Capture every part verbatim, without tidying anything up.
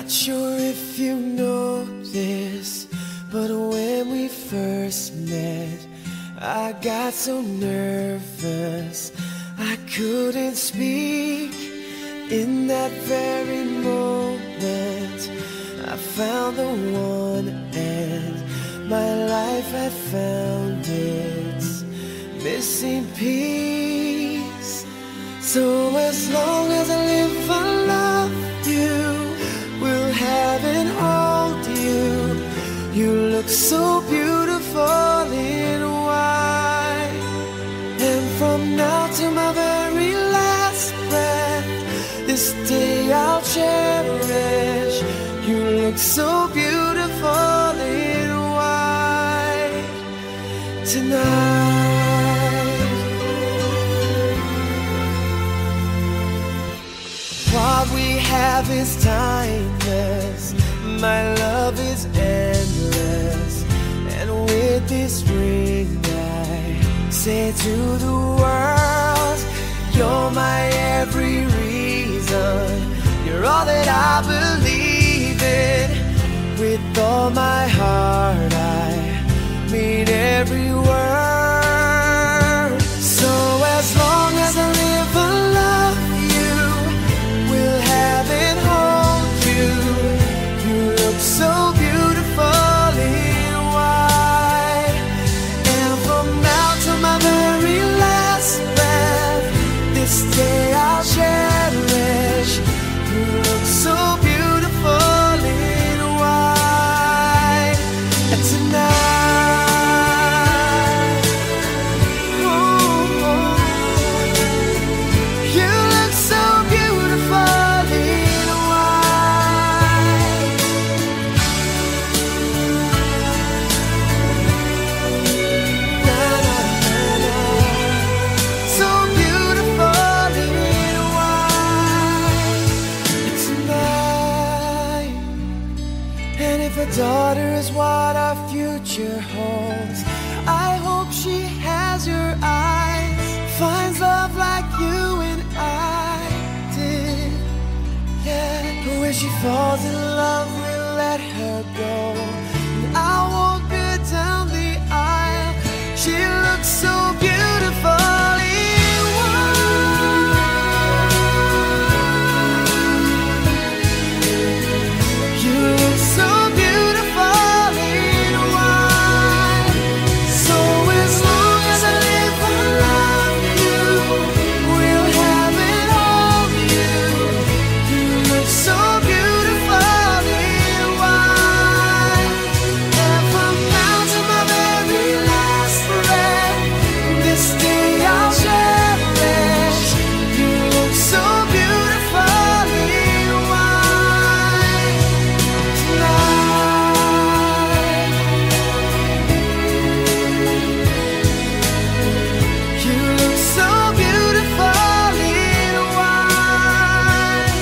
Not sure if you know this, but when we first met, I got so nervous I couldn't speak. In that very moment I found the one, and my life had found its missing piece. So as long as I live, I love you, will have and hold you. You look so beautiful in white, and from now to my very last breath, this day I'll cherish. You look so beautiful in white tonight. What we have is timeless, my love is endless, and with this ring I say to the world, you're my every reason, you're all that I believe in. With all my heart I mean every word. So as long as I live, I love you, will have and hold you. You look so beautiful in white, and from now to my very last breath, this day I'll cherish. You look so beautiful in white tonight. Oh, oh. You look so beautiful in white. Na, na, na, na. So beautiful in white tonight. And if a daughter is what our future holds, I hope she has your eyes, finds love like you and I did. Yeah, but when she falls in love, we'll let her go, and I'll walk her down the aisle. She looks so beautiful in white. You look so beautiful in white. So as long as I live, I love you, will have and hold you. You look so beautiful in white, and from now to my very last breath, this day I'll cherish. You look so beautiful in white tonight. You look so beautiful in white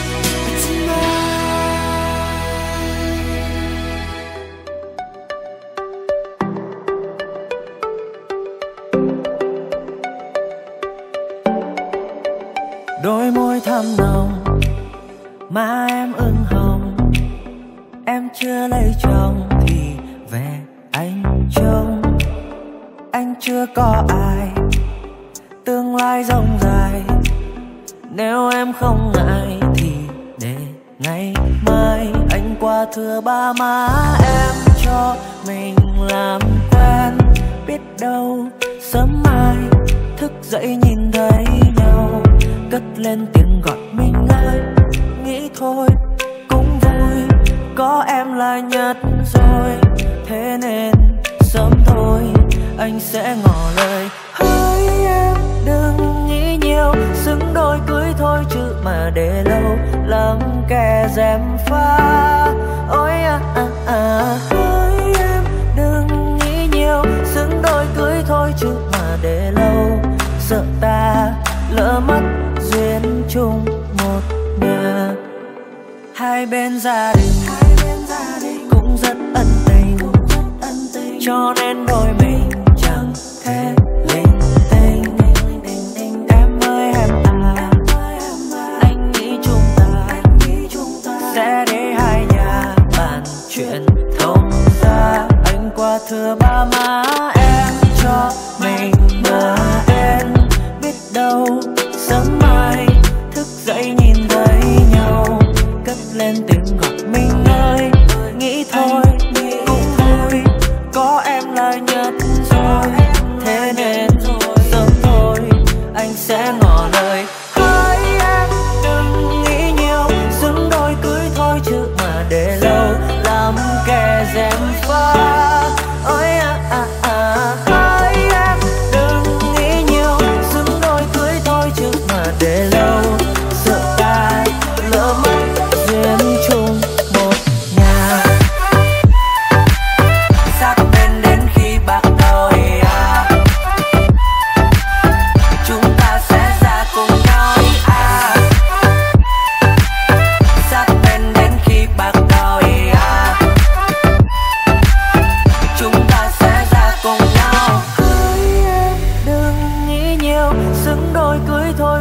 tonight. Đôi môi thắm nồng, má em ửng hồng. Em chưa lấy chồng thì về anh trông. Anh chưa có ai, tương lai rộng dài. Nếu em không ngại thì để ngày mai anh qua thưa ba má em, cho mình làm quen. Biết đâu sớm mai thức dậy nhìn thấy nhau, cất lên tiếng gọi mình ơi. Nghĩ thôi cũng vui, có em là nhất rồi. Thế nên sớm thôi anh sẽ ngỏ lời. Hỡi em đừng nghĩ nhiều, xứng đôi cưới thôi chứ mà để lâu lắm kẻ dèm pha. Ôi à à à. Hỡi em đừng nghĩ nhiều, xứng đôi cưới thôi chứ mà để lâu, sợ ta lỡ mất duyên chung một nhà. Hai bên gia đình cũng rất ân tình, cho nên đôi mình chẳng thể linh tinh. Em ơi em à, anh nghĩ chúng ta sẽ để hai nhà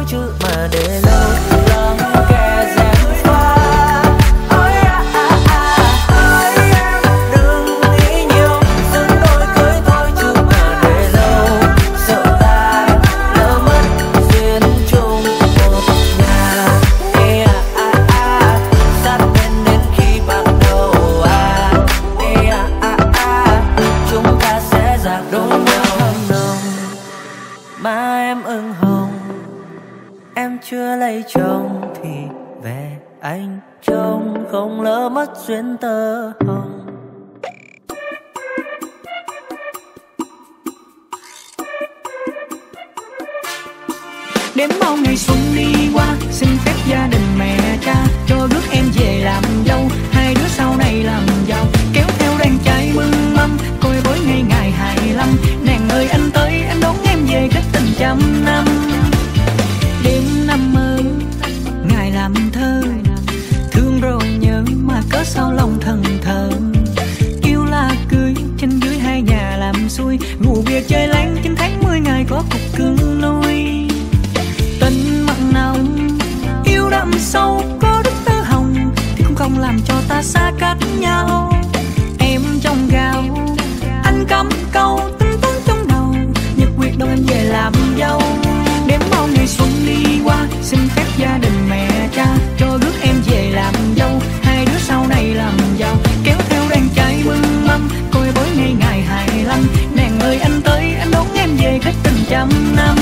chứ mà để lâu lắng kẻ gièm pha. Ôi à à à, ôi em đừng nghĩ nhiều, dừng đôi cưới thôi chứ mà để lâu. Sợ ta lỡ mất duyên chung một nhà. Ê à à à, sát bên đến khi bắt đầu à. Ê à à à, chúng ta sẽ dạt đôi nhau hâm nồng. Mà em ửng hồng, em chưa lấy chồng thì về anh trông không lỡ mất duyên tơ hồng. Đếm bao ngày xuân đi qua, xin phép gia đình mẹ cha cho rước em về làm dâu, hai đứa sau này làm giàu, kéo theo đàn trai mừng mâm, coi với ngày ngày hai mươi lăm. Nàng ơi anh tới, anh đón em về kết tình trăm năm. Đêm năm mơ, ngày làm thơ, thương rồi nhớ mà cớ sao lòng thần thờ. Yêu là cưới, trên dưới hai nhà làm xuôi, ngủ bia chơi láng chín tháng mười ngày có cục cưng nuôi. Tình mặn nồng, yêu đậm sâu, có đức tơ hồng thì cũng không làm cho ta xa cách nhau. Em trong gạo, anh cắm câu tính toán trong đầu, nhật quyết đâu em về làm dâu. Đếm bao ngày xuân đi qua, xin phép gia đình mẹ cha cho rước em về làm dâu, hai đứa sau này làm giàu, kéo theo đàn trai mừng mâm, coi với ngày ngày hai mươi lăm. Nàng ơi anh tới, anh đón em về kết tình trăm năm.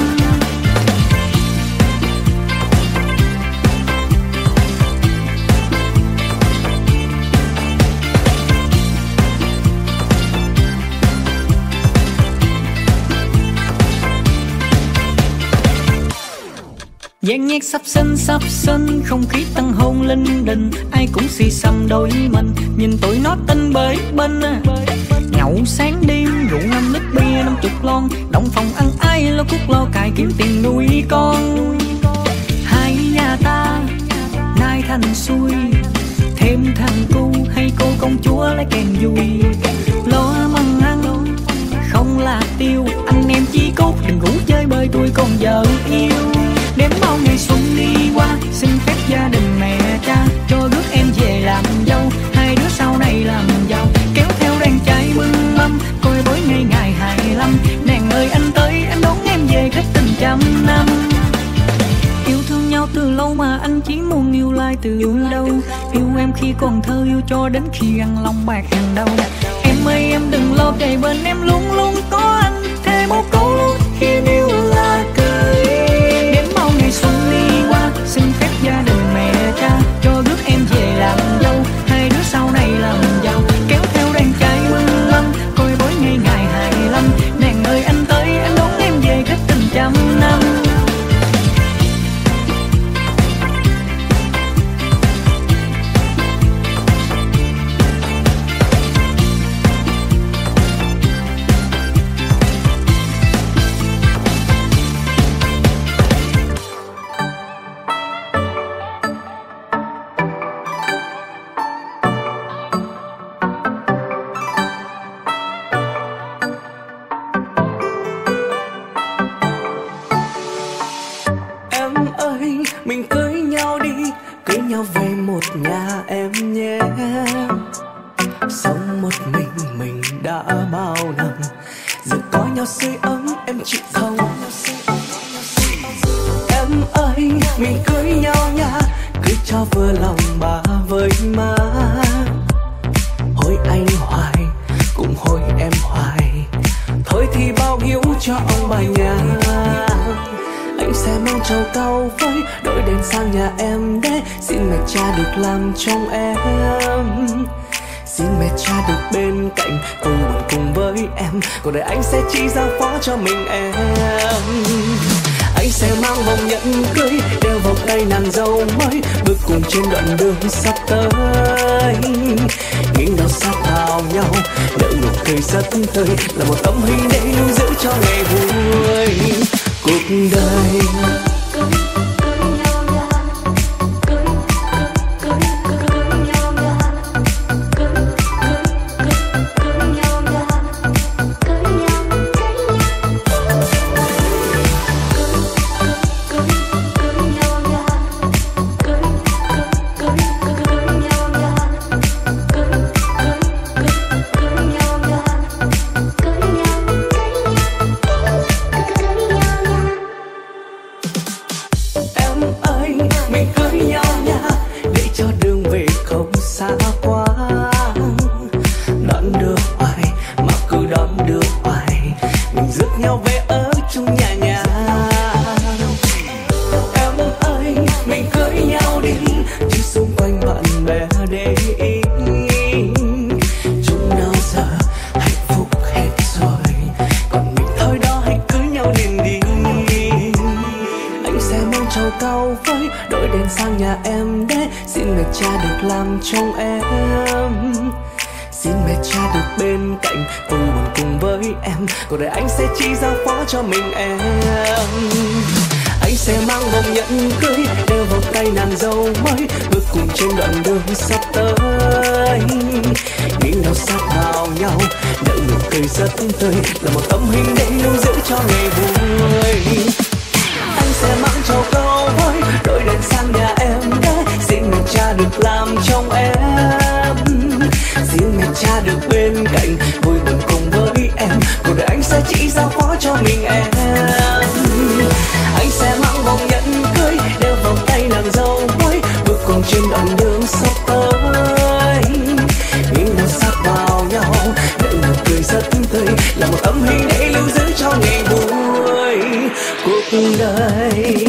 Gian nhạc sắp sinh sắp sinh, không khí tăng hôn linh đình, ai cũng xì xầm đôi mình, nhìn tụi nó tinh bới bên. Nhậu sáng đêm rượu năm lít bia năm chục lon, động phòng ăn ai lo cuốc lo cài kiếm tiền nuôi con. Hai nhà ta nay thành xuôi, thêm thằng cu hay cô công chúa lấy kèn vui. Lo măng ăn không là tiêu, anh em chí cốt đừng ngủ chơi bơi tôi còn vợ yêu. Đếm bao ngày xuân đi qua, xin phép gia đình mẹ cha cho rước em về làm dâu, hai đứa sau này làm giàu, kéo theo đàn trai mừng mâm, coi với ngày ngày hai mươi lăm. Nàng ơi anh tới, anh đón em về kết tình trăm năm. Yêu thương nhau từ lâu mà anh chỉ muốn yêu lại từ đâu. Yêu em khi còn thơ, yêu cho đến khi ăn lòng bạc hàng đầu. Em ơi em đừng lo, kề bên em luôn luôn có anh, thề một câu luôn khi yêu là cưới. Đến bao ngày xuân đi qua, xin phép gia đình mẹ cha cho rước em về làm dâu, hai đứa sau này làm giàu, kéo theo đàn trai mừng mâm, coi với ngày ngày hai mươi lăm. Nàng ơi anh tới, anh đón em về kết tình trăm năm. Mình cưới nhau đi, cưới nhau về một nhà em nhé. Sống một mình mình đã bao năm, giờ có nhau sưởi ấm em chịu không? Em ơi, mình cưới nhau nha, cưới cho vừa lòng bà với má. Hối anh hoài, cũng hối em hoài, thôi thì bao hiếu cho ông bà nhà. Anh sẽ mang trầu cau với đội đèn sang nhà em để xin mẹ cha được làm chồng em. Xin mẹ cha được bên cạnh cùng buồn cùng với em, cuộc đời anh sẽ chỉ giao phó cho mình em. Anh sẽ mang vòng nhẫn cưới, đeo vòng tay nàng dâu mới, bước cùng trên đoạn đường sắp tới. Nghiêng đầu sát vào nhau, nở nụ cười rất tươi, là một tấm hình để lưu giữ cho ngày vui cuộc đời. cao với đôi đèn sang nhà em để xin mẹ cha được làm chồng em. Xin mẹ cha được bên cạnh vui buồn cùng với em, cuộc đời anh sẽ chỉ giao phó cho mình em. Anh sẽ mang vòng nhẫn cưới đeo vào tay nàng dâu mới, bước cùng trên đoạn đường sắp tới. Những đau sát vào nhau, nở nụ cười rất tươi, là một tấm hình để lưu giữ cho ngày vui. Anh sẽ mang trầu cao với đôi đèn sang nhà em để xin mẹ cha được làm chồng em. Xin mẹ cha được bên cạnh vui buồn cùng với em, cuộc đời anh sẽ chỉ giao phó cho mình em. Anh sẽ mang vòng nhẫn cưới đeo vào tay nàng dâu mới, bước cùng trên đoạn đường sắp tới. Những đôi sát vào nhau, nở nụ cười rất tươi, là một tấm hình để lưu giữ cho ngày vui cuộc đời.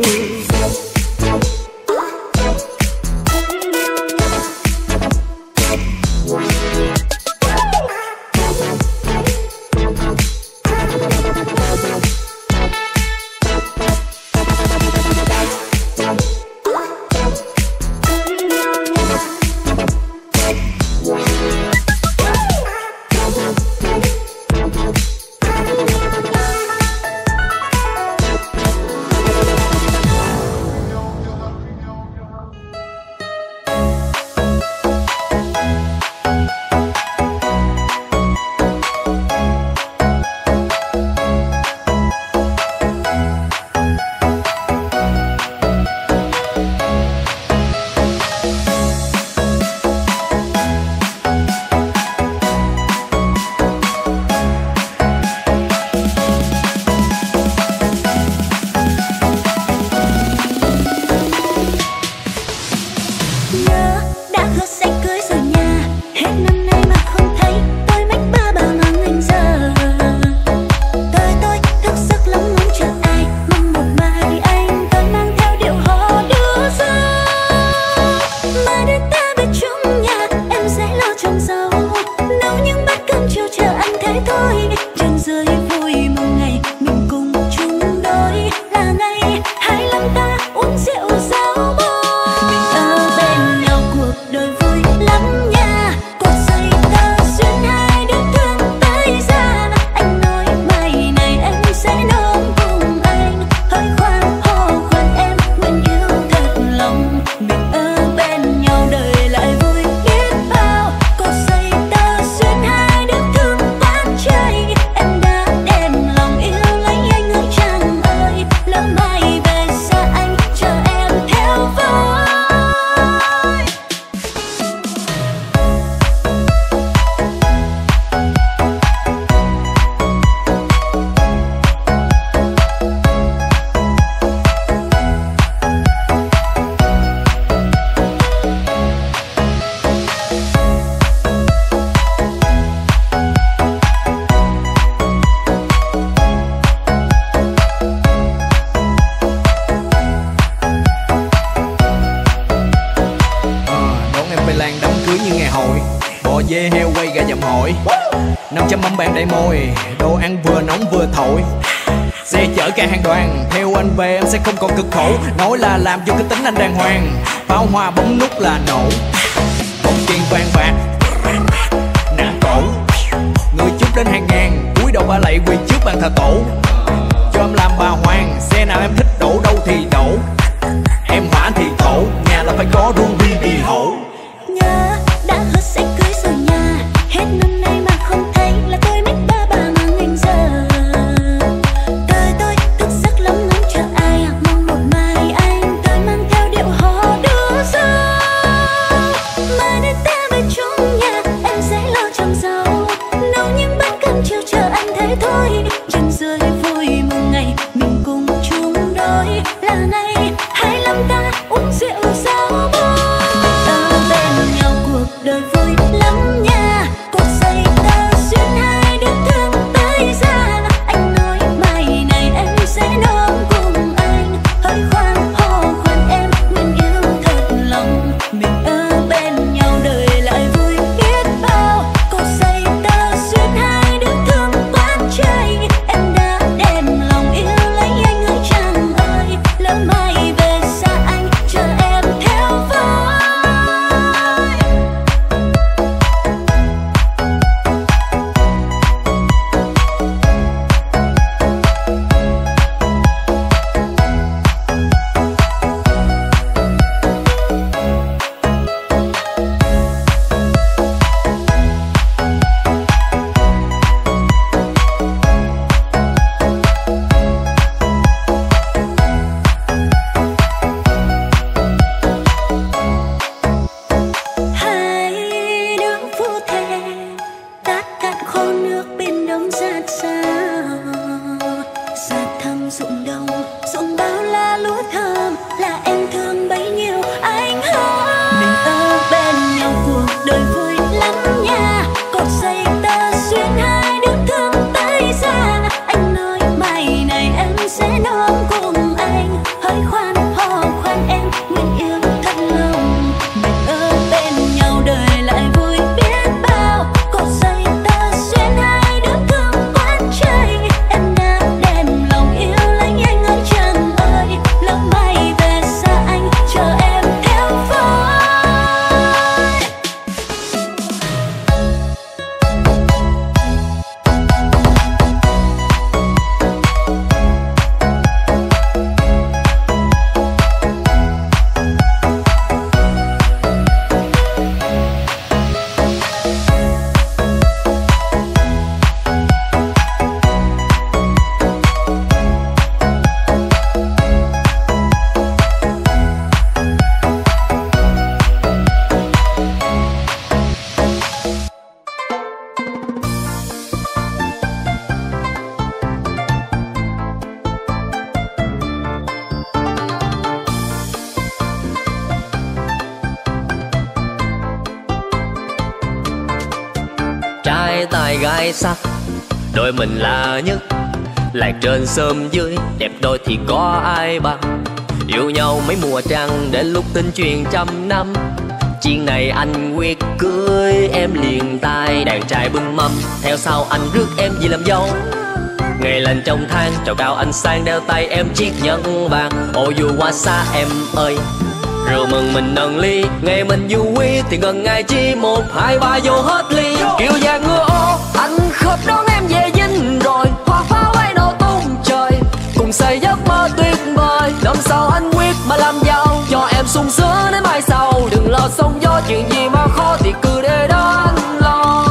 dê heo quay gà dầm hội, năm trăm mâm bàn đầy môi, đồ ăn vừa nóng vừa thổi. Xe chở cả hàng đoàn, theo anh về em sẽ không còn cực khổ. Nói là làm cho cái tính anh đàng hoàng, pháo hoa bấm nút là nổ. Một tiền vàng bạc nã cổ, người chúc đến hàng ngàn, cúi đầu ba lạy quỳ trước bàn thờ tổ. Cho em làm bà hoàng, xe nào em thích đổ đâu thì đổ. Em hỏa thì thổ, nhà là phải có ruby vì hổ. Nhớ đã hứa sẽ cưới rồi nha, hết năm nay mà không thấy là tôi mách ba bà mà ngành giờ. Đời tôi thức giấc lắm ngóng chờ ai, mong một mai anh tôi mang theo điệu hò đưa ra. Mai đây ta về chung nhà, em sẽ lo chăm rau, nấu những bát cơm chiều chờ anh thế thôi. Trên dưới vui một ngày mình cùng chung đôi. thăm ruộng đồng, ruộng bao la lúa thơm là em thương bấy nhiêu anh hỡi. Mình ở bên nhau cuộc đời vui lắm nha, cột dây tơ xuyên hai đứa thương tới xa. Anh nói mai này em sẽ non cùng anh, hơi khoan hò khoan em nguyện yêu thật lòng. Mình ở bên nhau đời lại vui biết bao, cột dây tơ xuyên hai đứa thương quán trời. Em đã đem lòng yêu lấy anh ở trần ơi, lỡ mai về xa anh chờ em theo phôi. Trai tài gái sắc, đôi mình là nhất. Lạc trên sớm dưới, đẹp đôi thì có ai bằng. Yêu nhau mấy mùa trăng, đến lúc tin truyền trăm năm. Chuyện này anh quyết cưới em liền tay, đàn trai bưng mâm, theo sau anh rước em về làm dâu. Ngày lành trong tháng, trầu cao anh sang đeo tay em chiếc nhẫn vàng. Ô dù qua xa em ơi, rượu mừng mình nâng ly, ngày mình vui thì ngần ngày chi một hai ba vô hết ly. Kiều vàng ngựa ô, anh khớp đón em về dinh rồi, hoa pháo bay nổ tung trời, cùng xây giấc mơ tuyệt vời. Năm sau anh quyết mà làm giàu, cho em sung sướng đến mai sau. Đừng lo sóng gió, chuyện gì mà khó thì cứ để đó anh lo.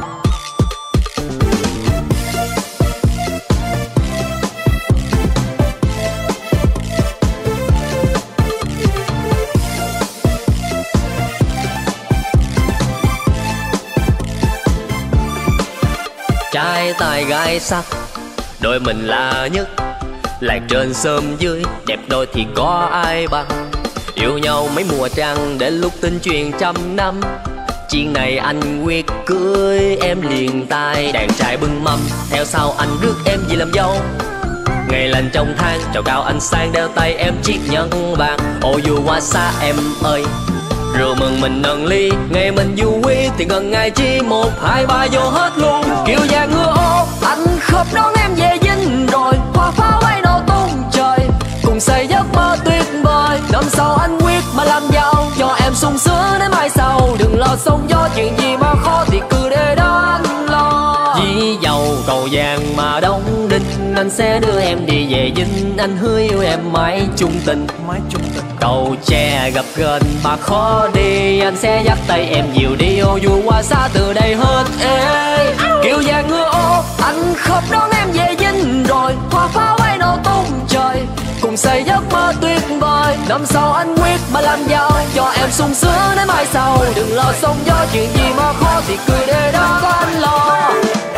Trai tài gái sắc, đôi mình là nhất. Lạc trên sớm dưới, đẹp đôi thì có ai bằng. Yêu nhau mấy mùa trăng, đến lúc tin truyền trăm năm. Chuyện này anh quyết cưới em liền tay, đàn trai bưng mâm, theo sau anh rước em về làm dâu. Ngày lành trong tháng, trầu cao anh sang đeo tay em chiếc nhẫn vàng. Ô dù qua xa em ơi, rượu mừng mình nâng ly, ngày mình vui thì ngần ngày chi một hai ba vô hết luôn. Kiều vàng ngựa ô, anh khớp đón em về dinh rồi, hoa pháo bay nổ tung trời, cùng xây giấc mơ tuyệt vời. Năm sau anh quyết mà làm giàu, cho em sung sướng đến mai sau. Đừng lo sóng gió, chuyện gì mà khó thì cứ để đó anh lo. Dĩ dầu cầu vàng mà đóng đinh, anh sẽ đưa em đi về dinh. Anh hứa yêu em mãi chung tình, mãi chung tình. Cầu tre gặp gần mà khó đi, anh sẽ dắt tay em nhiều đi. Ô dù qua xa từ đây hết ê. Kiều vàng ngựa ô, anh khớp đón em về dinh rồi, hoa pháo bay nổ tung trời, cùng xây giấc mơ tuyệt vời. Năm sau anh quyết mà làm giàu, cho em sung sướng đến mai sau. Đừng lo sóng gió, chuyện gì mà khó thì cứ để đó có anh lo.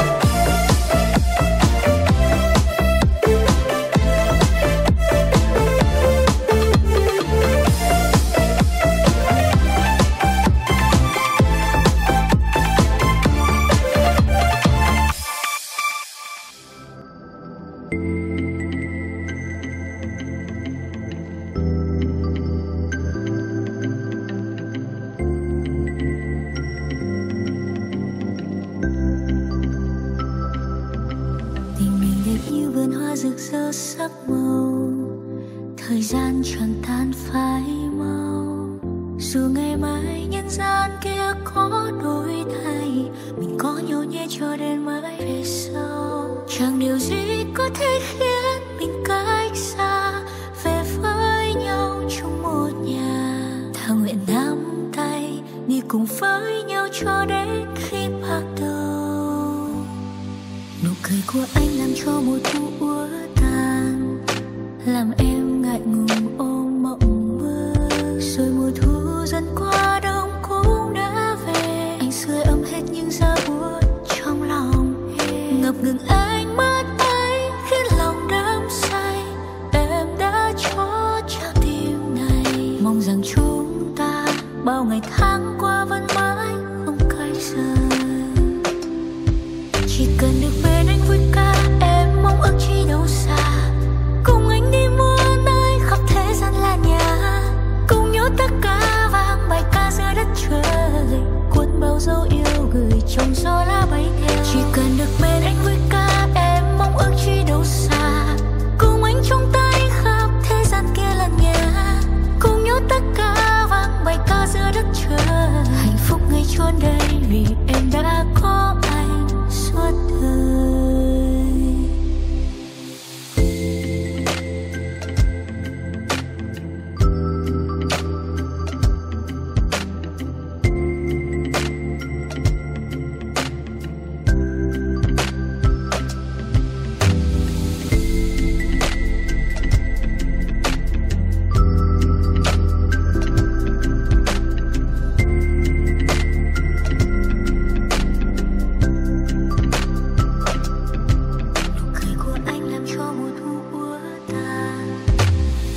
rực rỡ sắc màu, thời gian chẳng tan phai mau. Dù ngày mai nhân gian kia có đổi thay, mình có nhau nhé cho đến mãi về sau. Chẳng điều gì có thể khiến mình cách xa, về với nhau trong một nhà. Thà nguyện nắm tay đi cùng với nhau cho đến khi bạc đầu. Nụ cười của anh làm cho mùa thu úa tàn, làm em ngại ngùng ôm mộng mơ. Rồi mùa thu dần qua đông cũng đã về, anh sưởi ấm hết những giá buốt trong lòng em. Ngập ngừng ánh mắt ấy khiến lòng đắm say.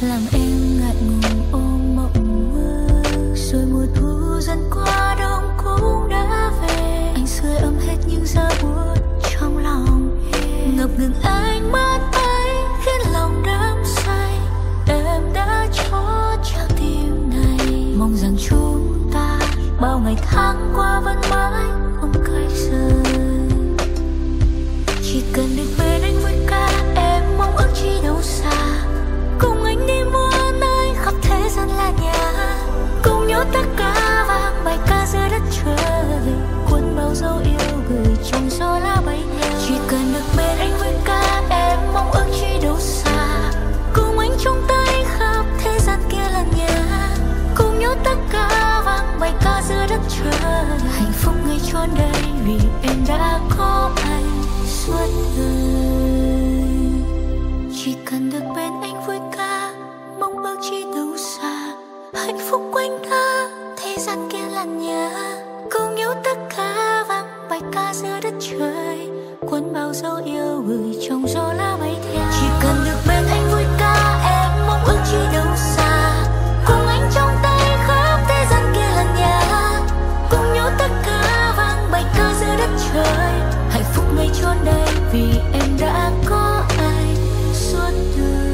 làm em ngại ngùng ôm mộng mơ. Rồi mùa thu dần qua, đông cũng đã về. Anh sưởi ấm hết những giá buốt trong lòng em. Ngập ngừng ánh mắt ấy khiến lòng đắm say. Em đã cho trái tim này mong rằng chúng ta bao ngày tháng qua vẫn mãi không cách rời. Chỉ cần được bên anh với ca, em mong ước chi đâu xa. Cùng anh đi muôn nơi khắp thế gian là nhà. Cùng nhau tất cả vang bài ca giữa đất trời. Cuốn bao dấu yêu gửi trong gió lá bay theo. Chỉ cần được bên anh với ca, em mong ước chi đâu xa. Cùng anh trong tay khắp thế gian kia là nhà. Cùng nhau tất cả vang bài ca giữa đất trời. Hạnh phúc ngay trọn đời vì em đã có anh suốt đời. Chỉ cần được bên anh vui ca, mong ước chi đâu xa. Hạnh phúc quanh ta, thế gian kia là nhà. Cùng nhau tất cả vang bài ca giữa đất trời. Cuốn bao dấu yêu gửi trong gió lá bay theo. Chỉ cần được bên anh vui ca, em mong ước chi đâu xa. Cùng anh trong tay khắp thế gian kia là nhà. Cùng nhau tất cả vang bài ca giữa đất trời. Hạnh phúc ngay trọn đời vì em đã có anh suốt đời.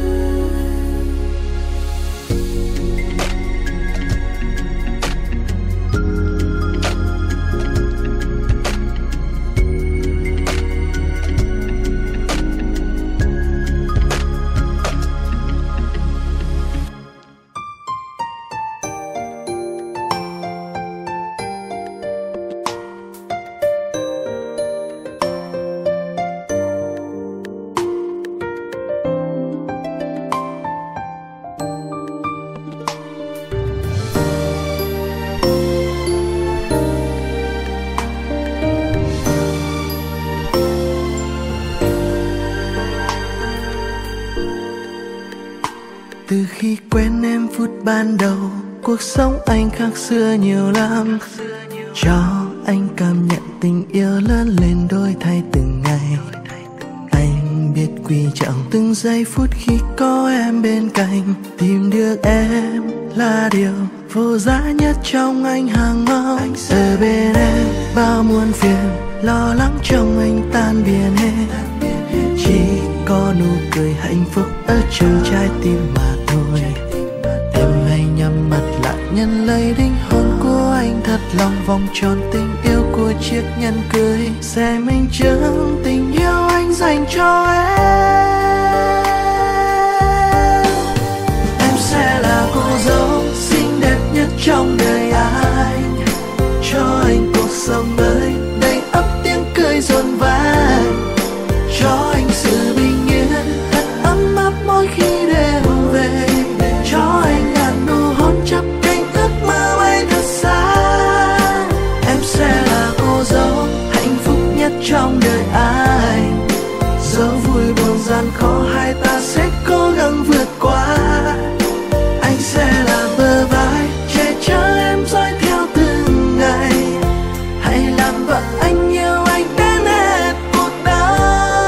Từ khi quen em phút ban đầu, cuộc sống anh khác xưa nhiều lắm. Cho anh cảm nhận tình yêu lớn lên đổi thay từng ngày. Anh biết quý trọng từng giây phút khi có em bên cạnh. Tìm được em là điều vô giá nhất trong anh hàng mong. Ở bên em bao muôn phiền, lo lắng trong anh tan biến hết. Chỉ có nụ cười hạnh phúc ở trong trái tim mà thôi. Em hãy nhắm mắt lại nhận lấy linh hồn của anh thật lòng. Vòng tròn tình yêu của chiếc nhẫn cưới sẽ minh chứng tình yêu anh dành cho em. Em sẽ là cô dâu xinh đẹp nhất trong đời anh. Cho anh cuộc sống mới đầy ắp tiếng cười rộn vang. Cho anh sự bình yên thật ấm áp mỗi khi đêm về. Cho anh ngàn nụ hôn chắp cánh ước mơ bay thật xa. Em sẽ là cô dâu hạnh phúc nhất trong đời anh. Dẫu vui buồn gian khó hai ta sẽ cố gắng vượt qua. Anh sẽ là bờ vai che chở em dõi theo từng ngày. Hãy làm vợ anh yêu anh đến hết cuộc đời.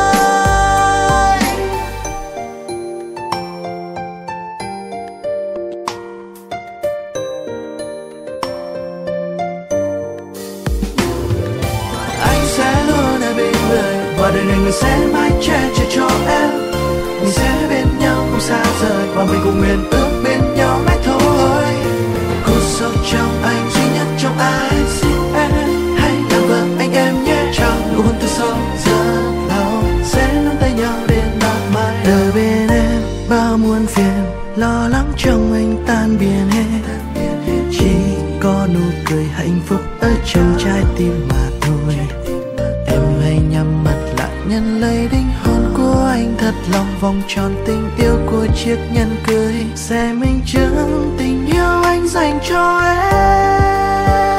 Anh sẽ luôn ở bên người và đời này người sẽ mãi che chở cho em. Mình sẽ bên nhau không xa rời và mình cùng nguyện ước bên nhau mãi thôi. Cô dâu trong anh duy nhất trong anh xin em. Hãy làm vợ anh em nhé. Trong nụ hôn từ sâu giờ lâu sẽ nắm tay nhau đến mãi mãi. Đời bên em bao muôn phiền, lo lắng trong anh tan biến hết. Chỉ có nụ cười hạnh phúc ở trong trái tim mà thôi. Em hãy nhắm mắt lại nhận lấy linh hồn của anh thật lòng. Vòng tròn tình yêu của chiếc nhẫn cưới sẽ minh chứng tình yêu anh dành cho em.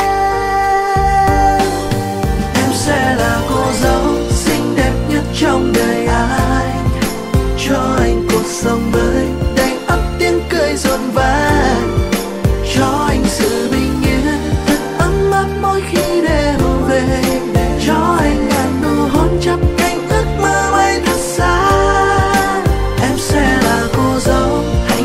Em sẽ là cô dâu xinh đẹp nhất trong đời anh. Cho anh cuộc sống mới đầy ắp tiếng cười rộn vang. Cho anh sự bình yên thật ấm áp mỗi khi đêm về. Cho anh ngàn nụ hôn chắp cánh ước mơ bay thật xa. Em sẽ là cô dâu hạnh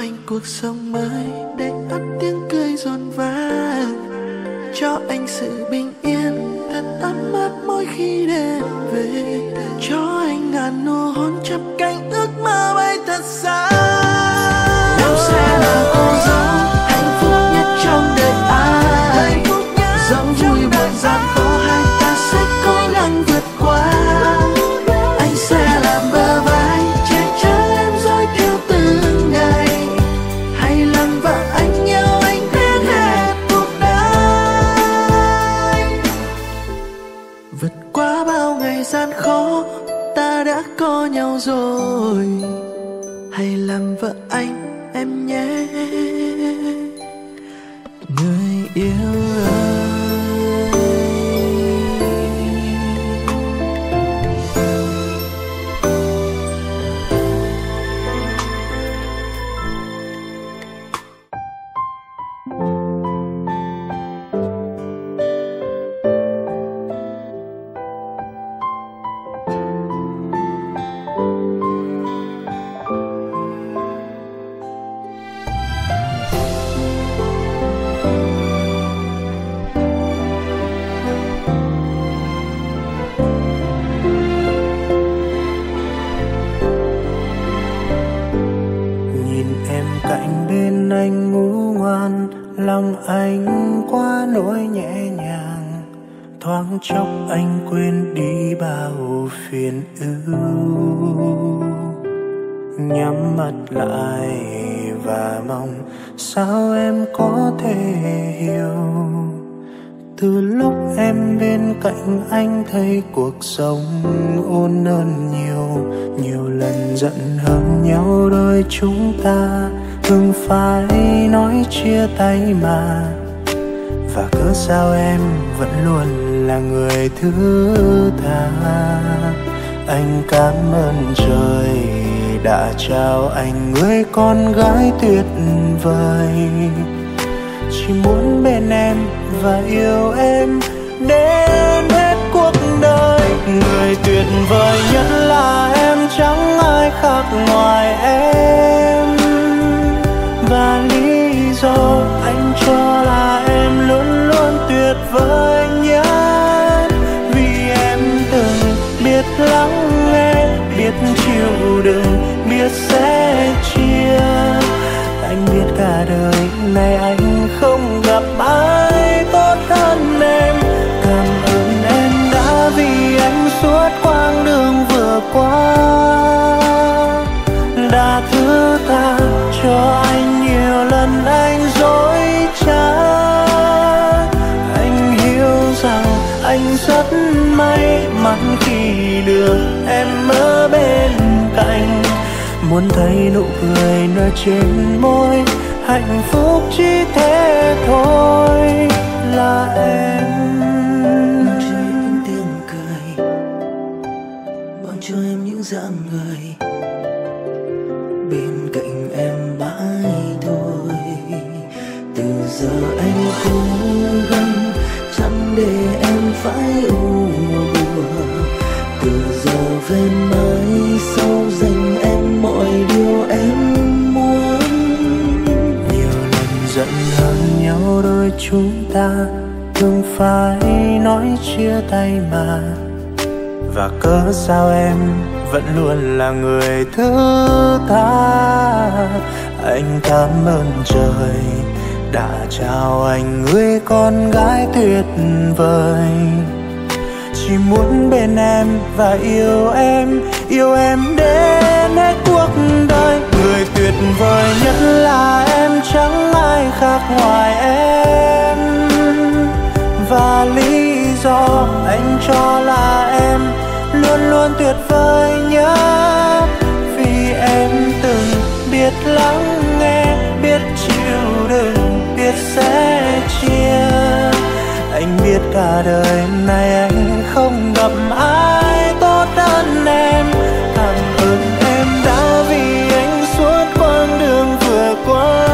anh cuộc sống mới để tắt tiếng cười rộn vã, cho anh sự bình yên thật ấm áp mỗi khi đêm về, cho anh ngàn nụ hôn chắp cánh ước mơ bay thật xa. Đâu sẽ là cô dâu hạnh phúc nhất trong đời ai, dẫu vui buồn gian khó hai ta sẽ cố gắng vượt qua. Anh sẽ làm bờ vai che chở em dõi theo từng ngày, hay làm vợ anh yêu anh đến hết cuộc đời. Vượt qua bao ngày gian khó ta đã có nhau rồi, hãy làm vợ anh em nhé người yêu ơi. Thoáng chốc anh quên đi bao phiền ưu, nhắm mắt lại và mong sao em có thể hiểu. Từ lúc em bên cạnh anh thấy cuộc sống ôn hơn nhiều, nhiều lần giận hờn nhau đôi chúng ta thường phải nói chia tay mà. Và cớ sao em vẫn luôn là người thứ tha. Anh cảm ơn trời đã trao anh người con gái tuyệt vời, chỉ muốn bên em và yêu em đến hết cuộc đời. Người tuyệt vời nhất là em, chẳng ai khác ngoài em, và lý do anh cho là em luôn luôn tuyệt vời nhất, vì em từng biết lắng nghe, biết chịu đựng, biết sẻ chia. Anh biết cả đời này anh không gặp ai tốt hơn em. Cảm ơn em đã vì anh suốt quãng đường vừa qua, đã thứ tha cho anh nhiều lần anh dối trá. Anh hiểu rằng anh rất may mắn khi được em ở bên cạnh, muốn thấy nụ cười nở trên môi, hạnh phúc chỉ thế thôi là em. Mang cho em những tiếng cười, mang cho em những dáng người, bên cạnh em mãi thôi. Từ giờ anh cố gắng chẳng để em phải u buồn, từ giờ về mai sau dành em mọi điều em muốn. Nhiều lần giận hờn nhau đôi chúng ta thường phải nói chia tay mà. Và cớ sao em vẫn luôn là người thứ tha. Anh cảm ơn trời đã trao anh người con gái tuyệt vời, chỉ muốn bên em và yêu em, yêu em đến hết cuộc đời. Người tuyệt vời nhất là em, chẳng ai khác ngoài em, và lý do anh cho là em luôn luôn tuyệt vời nhất, vì em từng biết lắng nghe, biết chịu đựng, biết sẻ chia. Anh biết cả đời này anh không gặp ai tốt hơn em. Cảm ơn em đã vì anh suốt quãng đường vừa qua,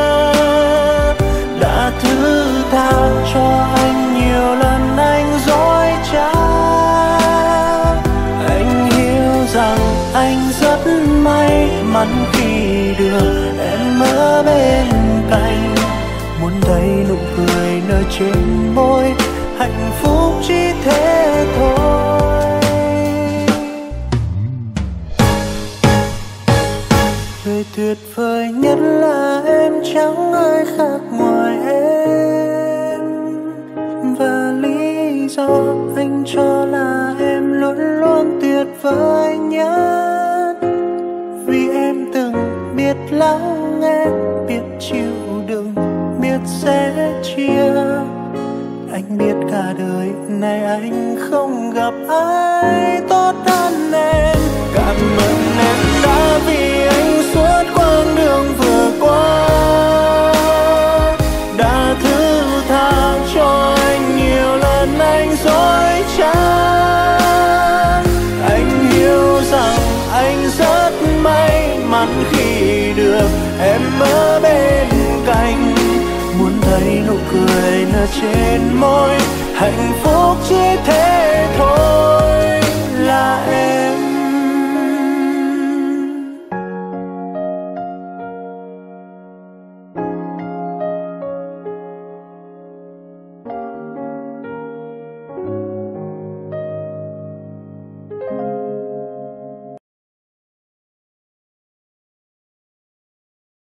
đã thứ tha cho anh nhiều lần anh dối trá. Anh hiểu rằng anh rất may mắn khi được em trên môi, hạnh phúc chỉ thế thôi. Người tuyệt vời nhất là em, chẳng ai khác ngoài em. Và lý do anh cho là em luôn luôn tuyệt vời nhất, vì em từng biết lắng nghe, biết chịu đựng, biết sẻ chia. Anh biết cả đời này anh không gặp ai tốt hơn em. Cảm ơn em đã vì anh suốt quãng đường vừa qua, đã thứ tha cho anh nhiều lần anh dối trá. Anh hiểu rằng anh rất may mắn khi được em ở bên cạnh, muốn thấy nụ cười nở trên môi, hạnh phúc chỉ